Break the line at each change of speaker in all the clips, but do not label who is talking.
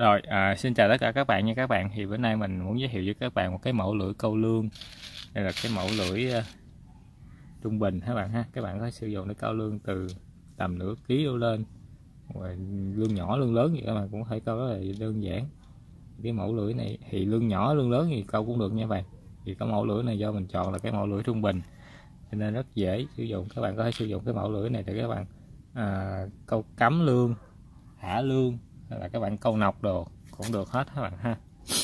Rồi, xin chào tất cả các bạn nha các bạn. Thì bữa nay mình muốn giới thiệu với các bạn một cái mẫu lưỡi câu lương. Đây là cái mẫu lưỡi trung bình các bạn ha. Các bạn có thể sử dụng để câu lương từ tầm nửa ký đổ lên. Rồi, lương nhỏ, lương lớn thì các bạn cũng có thể câu rất là đơn giản. Cái mẫu lưỡi này thì lương nhỏ, lương lớn thì câu cũng được nha các bạn. Thì cái mẫu lưỡi này do mình chọn là cái mẫu lưỡi trung bình, cho nên rất dễ sử dụng. Các bạn có thể sử dụng cái mẫu lưỡi này để các bạn câu cắm lương, thả lương, hay là các bạn câu nọc đồ cũng được hết các bạn ha.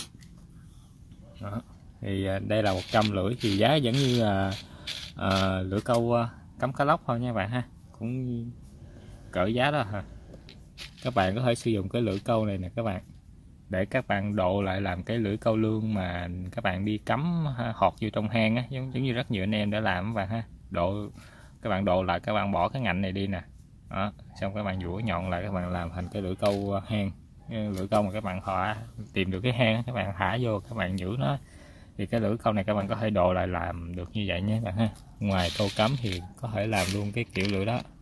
Đó. Thì đây là 100 lưỡi, thì giá vẫn như là lưỡi câu cắm cá lóc thôi nha các bạn ha, cũng cỡ giá đó hả. Các bạn có thể sử dụng cái lưỡi câu này nè các bạn, để các bạn độ lại làm cái lưỡi câu lương mà các bạn đi cắm hột vô trong hang á, giống như rất nhiều anh em đã làm các bạn ha. Các bạn độ lại, các bạn bỏ cái ngạnh này đi nè. Đó, xong các bạn dũa nhọn lại, các bạn làm thành cái lưỡi câu hang. Lưỡi câu mà các bạn tìm được cái hang, các bạn thả vô, các bạn giữ nó, thì cái lưỡi câu này các bạn có thể độ lại làm được như vậy nhé các bạn ha. Ngoài câu cắm thì có thể làm luôn cái kiểu lưỡi đó.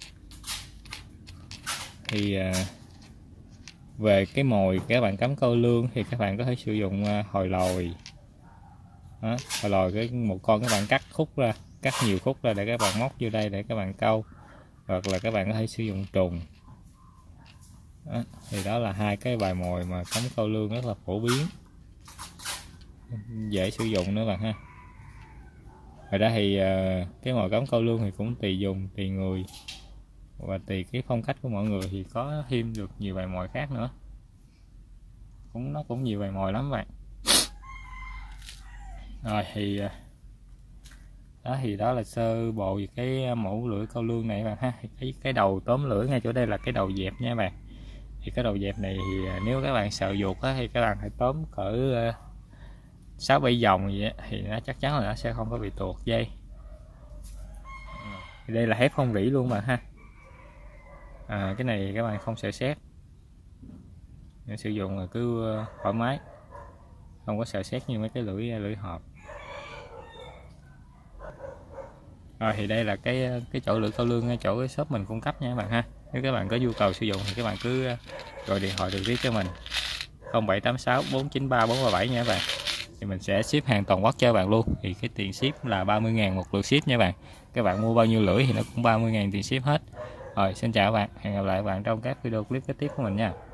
Thì về cái mồi các bạn cắm câu lương thì các bạn có thể sử dụng hồi lòi. Đó, hồi lòi một con các bạn cắt khúc ra, cắt nhiều khúc ra để các bạn móc vô đây để các bạn câu, hoặc là các bạn có thể sử dụng trùng. Đó, thì đó là hai cái bài mồi mà cắm câu lương rất là phổ biến, dễ sử dụng nữa bạn ha. Rồi đó thì cái mồi cắm câu lương thì cũng tùy dùng, tùy người và tùy cái phong cách của mọi người, thì có thêm được nhiều bài mồi khác nữa. Nó cũng nhiều bài mồi lắm bạn. Rồi thì đó là sơ bộ về cái mẫu lưỡi câu lương này bạn ha. Cái đầu tóm lưỡi ngay chỗ đây là cái đầu dẹp nha bạn. Thì cái đầu dẹp này thì nếu các bạn sợ ruột á, thì các bạn phải tóm cỡ 6-7 vòng gì á, thì nó chắc chắn là nó sẽ không có bị tuột dây. Thì đây là thép không rỉ luôn bạn ha. Cái này các bạn không sợ sét, sử dụng là cứ thoải mái, không có sợ sét như mấy cái lưỡi hộp. Rồi thì đây là cái chỗ lưỡi câu lương ngay chỗ cái shop mình cung cấp nha các bạn ha. Nếu các bạn có nhu cầu sử dụng thì các bạn cứ gọi điện thoại trực tiếp cho mình 0786 493 437 nha các bạn. Thì mình sẽ ship hàng toàn quốc cho các bạn luôn. Thì cái tiền ship là 30.000 một lượt ship nha các bạn. Các bạn mua bao nhiêu lưỡi thì nó cũng 30.000 tiền ship hết. Rồi xin chào các bạn, hẹn gặp lại các bạn trong các video clip kế tiếp của mình nha.